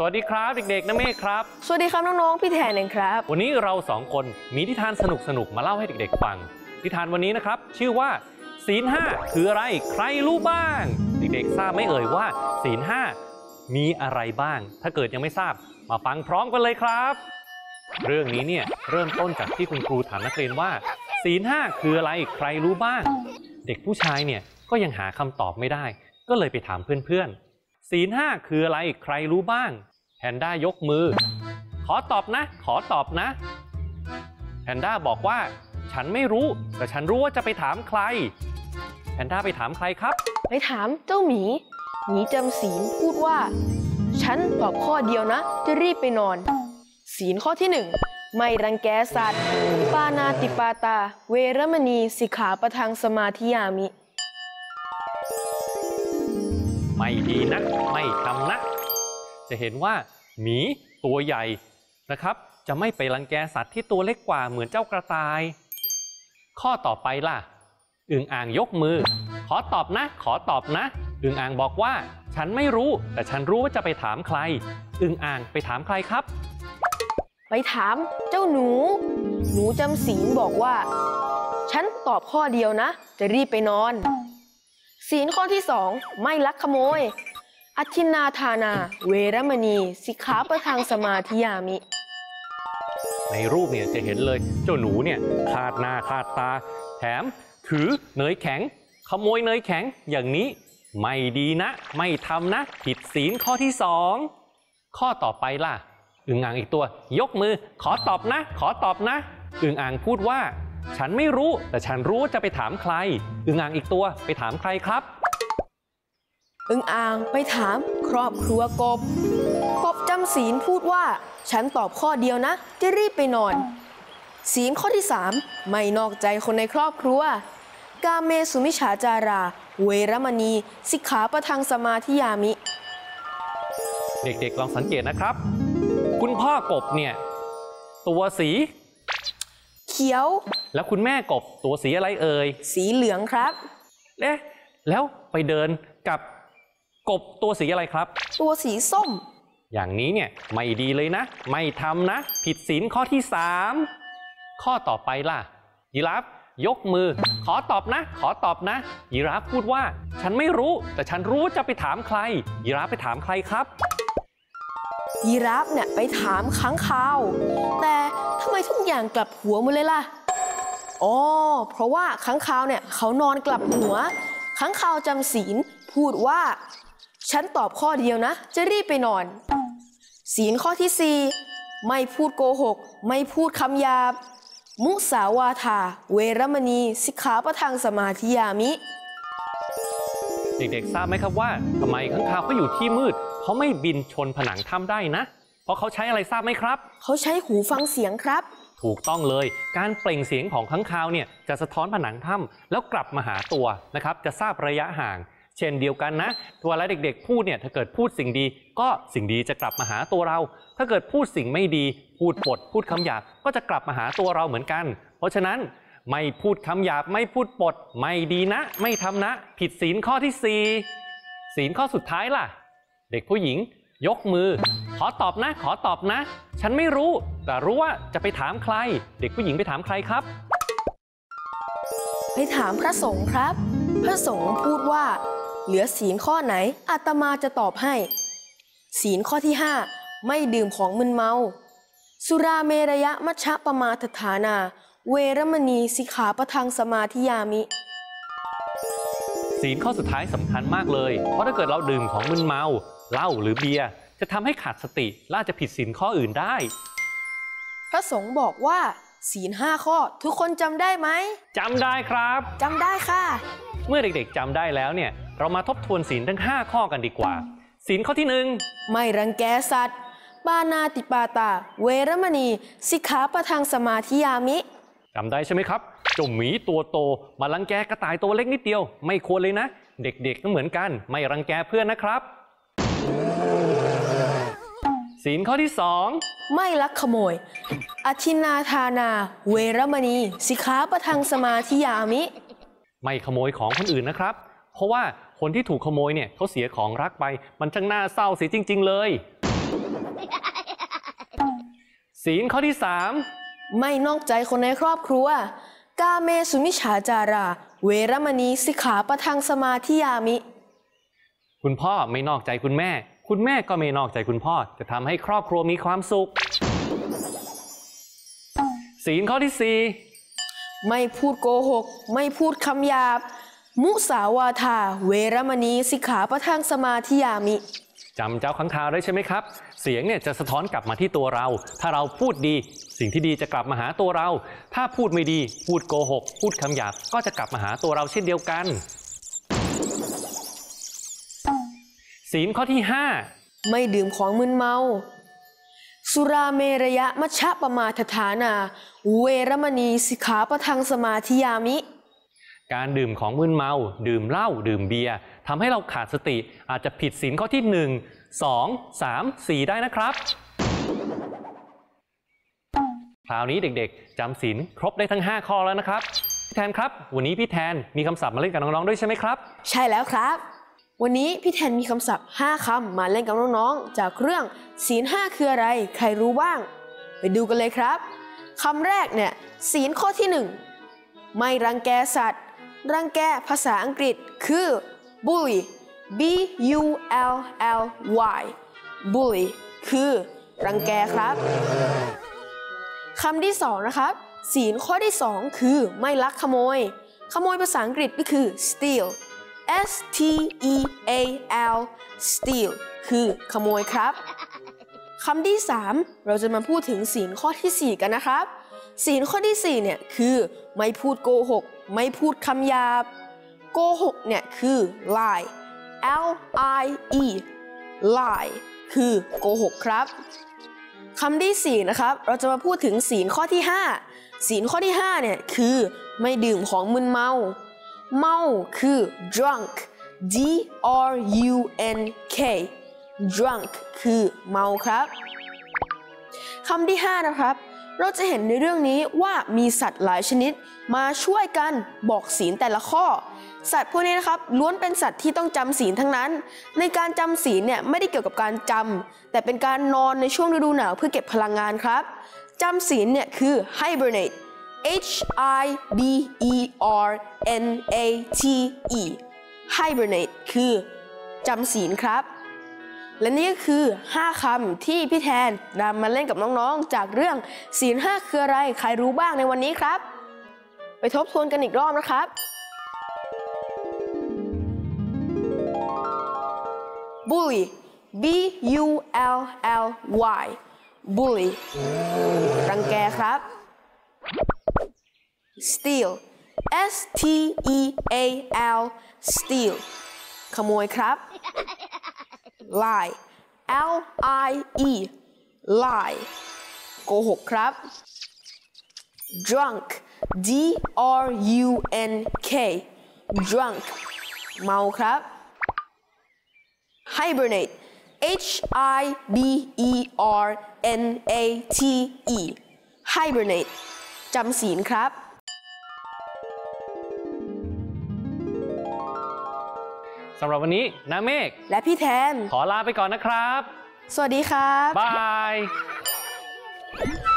วัสดีครับเด็กๆนะเมฆครับสวัสดีครับน้องๆพี่แทนเองครับวันนี้เรา2 คนมีนิทานสนุกๆมาเล่าให้เด็กๆฟังนิทานวันนี้นะครับชื่อว่าศีล5คืออะไรใครรู้บ้างเด็กๆทราบไหมเอ่ยว่าศีล5มีอะไรบ้างถ้าเกิดยังไม่ทราบมาฟังพร้อมกันเลยครับเรื่องนี้เนี่ยเริ่มต้นจากที่คุณครูถามนักเรียนว่าศีล5คืออะไรใครรู้บ้างเด็กผู้ชายเนี่ยก็ยังหาคำตอบไม่ได้ก็เลยไปถามเพื่อนๆศีล5คืออะไรใครรู้บ้างแพนด้ายกมือขอตอบนะแพนด้าบอกว่าฉันไม่รู้แต่ฉันรู้ว่าจะไปถามใครแพนด้าไปถามใครครับไปถามเจ้าหมีจำศีลพูดว่าฉันตอบข้อเดียวนะจะรีบไปนอนศีลข้อที่1ไม่รังแกสัตว์ปานาติปาตาเวรมณีสิกขาปะทังสมาธิยามิไม่ดีนักไม่ทำนะจะเห็นว่าหมีตัวใหญ่นะครับจะไม่ไปรังแกสัตว์ที่ตัวเล็กกว่าเหมือนเจ้ากระต่ายข้อต่อไปล่ะอึ่งอ่างยกมือขอตอบนะอึ่งอ่างบอกว่าฉันไม่รู้แต่ฉันรู้ว่าจะไปถามใครอึ่งอ่างไปถามใครครับไปถามเจ้าหนูจำศีลบอกว่าฉันตอบข้อเดียวนะจะรีบไปนอนศีลข้อที่2ไม่ลักขโมยอทินนาทานาเวรมณีสิกขาปะทังสมาธิยามิในรูปเนี่ยจะเห็นเลยเจ้าหนูเนี่ยคาดหน้าคาดตาแถมถือเนยแข็งขโมยเนยแข็งอย่างนี้ไม่ดีนะไม่ทำนะผิดศีลข้อที่2ข้อต่อไปล่ะอึ่งอ่างอีกตัวยกมือขอตอบนะอึ่งอ่างพูดว่าฉันไม่รู้แต่ฉันรู้ว่าจะไปถามใครอึ่งอ่างอีกตัวไปถามใครครับอึ่งอ่างไปถามครอบครัวกบจำศีลพูดว่าฉันตอบข้อเดียวนะจะรีบไปนอนศีลข้อที่3ไม่นอกใจคนในครอบครัวกาเมสุมิจฉาจาราเวรมณีสิกขาปะทังสมาธิยามิเด็กๆลองสังเกตนะครับคุณพ่อกบเนี่ยตัวสีเขียวแล้วคุณแม่กบตัวสีอะไรเอ่ยสีเหลืองครับแล้วไปเดินกับกบตัวสีอะไรครับตัวสีส้มอย่างนี้เนี่ยไม่ดีเลยนะไม่ทำนะผิดศีลข้อที่3ข้อต่อไปล่ะยีราฟยกมือขอตอบนะยีราฟพูดว่าฉันไม่รู้แต่ฉันรู้จะไปถามใครยีราฟไปถามใครครับยีราฟเนี่ยไปถามค้างคาวแต่ทำไมทุกอย่างกลับหัวหมดเลยล่ะอ๋อเพราะว่าค้างคาวเนี่ยเขานอนกลับหัวค้างคาวจำศีลพูดว่าฉันตอบข้อเดียวนะจะรีบไปนอนศีลข้อที่4ไม่พูดโกหกไม่พูดคำหยาบมุสาวาทาเวรมณีสิกขาปะทังสมาธิยามิเด็กๆทราบไหมครับว่าทำไมค้างคาวเขาอยู่ที่มืดเขาไม่บินชนผนังถ้ำได้นะเพราะเขาใช้อะไรทราบไหมครับเขาใช้หูฟังเสียงครับถูกต้องเลยการเปล่งเสียงของค้างคาวเนี่ยจะสะท้อนผนังถ้ำแล้วกลับมาหาตัวนะครับจะทราบระยะห่างเช่นเดียวกันนะเวลาเด็กๆพูดเนี่ยถ้าเกิดพูดสิ่งดีก็สิ่งดีจะกลับมาหาตัวเราถ้าเกิดพูดสิ่งไม่ดีพูดปดพูดคำหยาบก็จะกลับมาหาตัวเราเหมือนกันเพราะฉะนั้นไม่พูดคำหยาบไม่พูดปดไม่ดีนะไม่ทำนะผิดศีลข้อที่4ศีลข้อสุดท้ายล่ะเด็กผู้หญิงยกมือขอตอบนะฉันไม่รู้แต่รู้ว่าจะไปถามใครเด็กผู้หญิงไปถามใครครับไปถามพระสงฆ์ครับพระสงฆ์พูดว่าเหลือศีลข้อไหนอาตมาจะตอบให้ศีลข้อที่5ไม่ดื่มของมึนเมาสุราเมรยมัชฌะปมาทฐานาเวรมณีสิกขาปะทังสมาธิยามิศีลข้อสุดท้ายสำคัญมากเลยเพราะถ้าเกิดเราดื่มของมึนเมาเหล้าหรือเบียร์จะทำให้ขาดสติและจะผิดศีลข้ออื่นได้พระสงฆ์บอกว่าศีล5ข้อทุกคนจำได้ไหมจำได้ครับจำได้ค่ะเมื่อเด็กๆจำได้แล้วเนี่ยเรามาทบทวนศีลทั้ง5ข้อกันดีกว่าศีลข้อที่1 ไม่รังแกสัตว์ปานาติปาตาเวรมณีสิกขาปะทังสมาธิยามิจำได้ใช่ไหมครับเจ้าหมีตัวโตมารังแกกระต่ายตัวเล็กนิดเดียวไม่ควรเลยนะเด็กๆก็เหมือนกันไม่รังแกเพื่อนนะครับศีลข้อที่2 ไม่ลักขโมยอทินนาทานาเวรมณีสิกขาปะทังสมาธิยามิไม่ขโมยของคนอื่นนะครับเพราะว่าคนที่ถูกขโมยเนี่ยเขาเสียของรักไปมันช่างน่าเศร้าเสียจริงๆเลยศีลข้อที่ไม่นอกใจคนในครอบครัวกาเมสุมิจฉาจารา เวรมณีสิกขาปะทังสมาธิยามิ 3คุณพ่อไม่นอกใจคุณแม่ คุณแม่ก็ไม่นอกใจคุณพ่อจะทำให้ครอบครัวมีความสุข ศีลข้อที่ไม่พูดโกหก ไม่พูดคำหยาบ มุสาวาทา เวรมณีสิกขาปะทังสมาธิยามิ 4จำเจ้าค้างคาวได้ใช่ไหมครับ เสียงเนี่ยจะสะท้อนกลับมาที่ตัวเรา ถ้าเราพูดดีสิ่งที่ดีจะกลับมาหาตัวเรา ถ้าพูดไม่ดีพูดโกหก พูดคำหยาบก็จะกลับมาหาตัวเราเช่นเดียวกัน ศีลข้อที่ไม่ดื่มของมึนเมา สุราเมรยะมัชฌะปมาทฐานา เวรมณีสิกขาปะทังสมาธิยามิ 5การดื่มของมึนเมา ดื่มเหล้าดื่มเบียร์ทำให้เราขาดสติอาจจะผิดศีลข้อที่ 1 2 3 4ได้นะครับคราวนี้เด็กๆจำศีลครบได้ทั้ง5ข้อแล้วนะครับพี่แทนครับวันนี้พี่แทนมีคำศัพท์มาเล่นกับน้องๆด้วยใช่ไหมครับใช่แล้วครับวันนี้พี่แทนมีคำศัพท์5คำมาเล่นกับน้องๆจากเรื่องศีล5คืออะไรใครรู้บ้างไปดูกันเลยครับคำแรกเนี่ยศีลข้อที่1ไม่รังแกสัตว์รังแกภาษาอังกฤษคือ bully b u l l y bully คือรังแกครับคำที่2นะครับศีลข้อที่2คือไม่ลักขโมยขโมยภาษาอังกฤษก็คือ steal s t e a l steal คือขโมยครับคำที่3เราจะมาพูดถึงศีลข้อที่4กันนะครับศีลข้อที่4เนี่ยคือไม่พูดโกหกไม่พูดคำหยาบโกหกเนี่ยคือ lie l i e lie คือโกหกครับคำที่4นะครับเราจะมาพูดถึงศีลข้อที่5ศีลข้อที่5เนี่ยคือไม่ดื่มของมึนเมาเมาคือ drunk d r u n k drunk คือเมาครับคำที่5นะครับเราจะเห็นในเรื่องนี้ว่ามีสัตว์หลายชนิดมาช่วยกันบอกศีลแต่ละข้อสัตว์พวกนี้นะครับล้วนเป็นสัตว์ที่ต้องจำศีลทั้งนั้นในการจำศีลเนี่ยไม่ได้เกี่ยวกับการจำแต่เป็นการนอนในช่วงฤดูหนาวเพื่อเก็บพลังงานครับจำศีลเนี่ยคือ hibernate h i b e r n a t e hibernate คือจำศีลครับและนี่ก็คือ5คำที่พี่แทนนำมาเล่นกับน้องๆจากเรื่องศีล5คืออะไรใครรู้บ้างในวันนี้ครับไปทบทวนกันอีกรอบนะครับ bully b u l l y bully รังแกครับ steal s t e a l steal ขโมยครับ lie l i e lie โกหกครับ drunk d r u n k drunk เมาครับ hibernate h i b e r n a t e hibernate จำศีลครับสำหรับวันนี้น้าเมฆและพี่แทนขอลาไปก่อนนะครับสวัสดีครับบาย